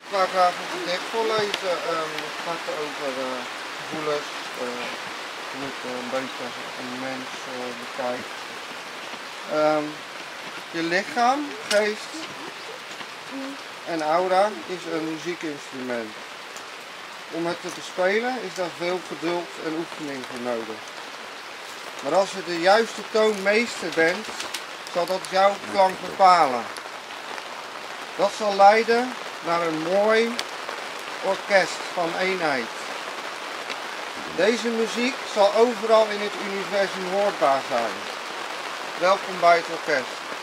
Ik ga graag het gedicht voorlezen. Het gaat over gevoelens, hoe het een beetje een mens bekijkt. Je lichaam, geest en aura is een muziekinstrument. Om het te bespelen is daar veel geduld en oefening voor nodig. Maar als je de juiste toonmeester bent, zal dat jouw klank bepalen. Dat zal leiden naar een mooi orkest van eenheid. Deze muziek zal overal in het universum hoorbaar zijn. Welkom bij het orkest.